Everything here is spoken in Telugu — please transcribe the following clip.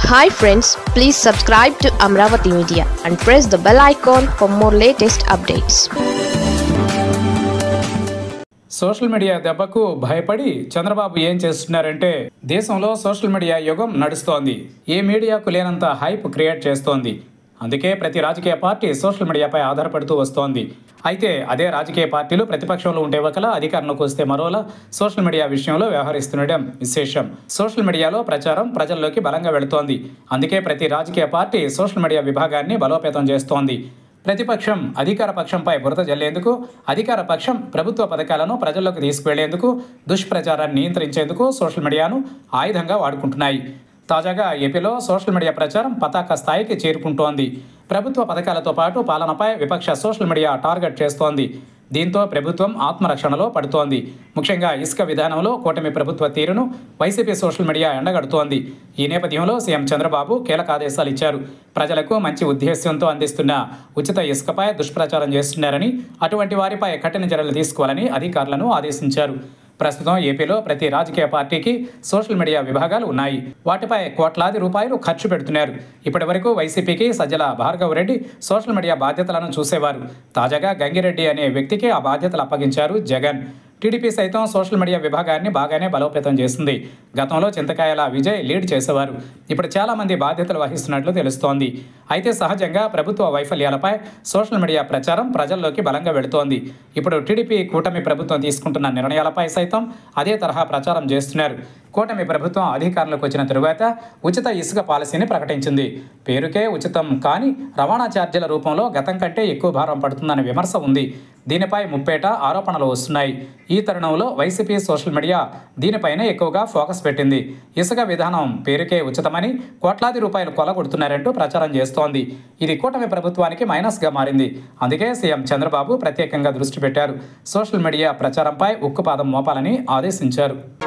Hi friends, please subscribe to Amravati Media and press the bell icon for more latest updates. Social media దెబ్బకు భయపడి చంద్రబాబు ఏం చేస్తున్నారంటే దేశంలో సోషల్ మీడియా యుగం నడుస్తోంది. ఏ మీడియాకు లేనంత హైప్ క్రియేట్ చేస్తోంది. అందుకే ప్రతి రాజకీయ పార్టీ సోషల్ మీడియాపై ఆధారపడుతూ వస్తోంది. అయితే అదే రాజకీయ పార్టీలు ప్రతిపక్షంలో ఉండే ఒకలా అధికారంలోకి వస్తే మరోలా సోషల్ మీడియా విషయంలో వ్యవహరిస్తుండడం విశేషం. సోషల్ మీడియాలో ప్రచారం ప్రజల్లోకి బలంగా వెళుతోంది. అందుకే ప్రతి రాజకీయ పార్టీ సోషల్ మీడియా విభాగాన్ని బలోపేతం చేస్తోంది. ప్రతిపక్షం అధికార పక్షంపై బురద జల్లేందుకు, అధికార పక్షం ప్రభుత్వ పథకాలను ప్రజల్లోకి తీసుకువెళ్లేందుకు, దుష్ప్రచారాన్ని నియంత్రించేందుకు సోషల్ మీడియాను ఆయుధంగా వాడుకుంటున్నాయి. తాజాగా ఏపీలో సోషల్ మీడియా ప్రచారం పతాక స్థాయికి చేరుకుంటోంది. ప్రభుత్వ పథకాలతో పాటు పాలనపై విపక్ష సోషల్ మీడియా టార్గెట్ చేస్తోంది. దీంతో ప్రభుత్వం ఆత్మరక్షణలో పడుతోంది. ముఖ్యంగా ఇసుక విధానంలో కూటమి ప్రభుత్వ తీరును వైసీపీ సోషల్ మీడియా ఎండగడుతోంది. ఈ నేపథ్యంలో సీఎం చంద్రబాబు కీలక ఆదేశాలు ఇచ్చారు. ప్రజలకు మంచి ఉద్దేశ్యంతో అందిస్తున్న ఉచిత ఇసుకపై దుష్ప్రచారం చేస్తున్నారని, అటువంటి వారిపై కఠిన చర్యలు తీసుకోవాలని అధికారులను ఆదేశించారు. ప్రస్తుతం ఏపీలో ప్రతి రాజకీయ పార్టీకి సోషల్ మీడియా విభాగాలు ఉన్నాయి. వాటిపై కోట్లాది రూపాయలు ఖర్చు పెడుతున్నారు. ఇప్పటి వరకు వైసీపీకి సజ్జల భార్గవ్ రెడ్డి సోషల్ మీడియా బాధ్యతలను చూసేవారు. తాజాగా గంగిరెడ్డి అనే వ్యక్తికి ఆ బాధ్యతలు అప్పగించారు జగన్. టీడీపీ సైతం సోషల్ మీడియా విభాగాన్ని బాగానే బలోపేతం చేసింది. గతంలో చింతకాయల విజయ్ లీడ్ చేసేవారు. ఇప్పుడు చాలామంది బాధ్యతలు వహిస్తున్నట్లు తెలుస్తోంది. అయితే సహజంగా ప్రభుత్వ వైఫల్యాలపై సోషల్ మీడియా ప్రచారం ప్రజల్లోకి బలంగా వెళుతోంది. ఇప్పుడు టీడీపీ కూటమి ప్రభుత్వం తీసుకుంటున్న నిర్ణయాలపై సైతం అదే తరహా ప్రచారం చేస్తున్నారు. కూటమి ప్రభుత్వం అధికారంలోకి వచ్చిన తరువాత ఉచిత ఇసుక పాలసీని ప్రకటించింది. పేరుకే ఉచితం కానీ రవాణా ఛార్జీల రూపంలో గతం కంటే ఎక్కువ భారం పడుతుందనే విమర్శ ఉంది. దీనిపై ముప్పేట ఆరోపణలు వస్తున్నాయి. ఈ తరుణంలో వైసీపీ సోషల్ మీడియా దీనిపైనే ఎక్కువగా ఫోకస్ పెట్టింది. ఇసుక విధానం పేరుకే ఉచితమని కోట్లాది రూపాయలు కొల్లగొడుతున్నారంటూ ప్రచారం చేస్తోంది. ఇది కూటమి ప్రభుత్వానికి మైనస్గా మారింది. అందుకే సీఎం చంద్రబాబు ప్రత్యేకంగా దృష్టి పెట్టారు. సోషల్ మీడియా ప్రచారంపై ఉక్కుపాదం మోపాలని ఆదేశించారు.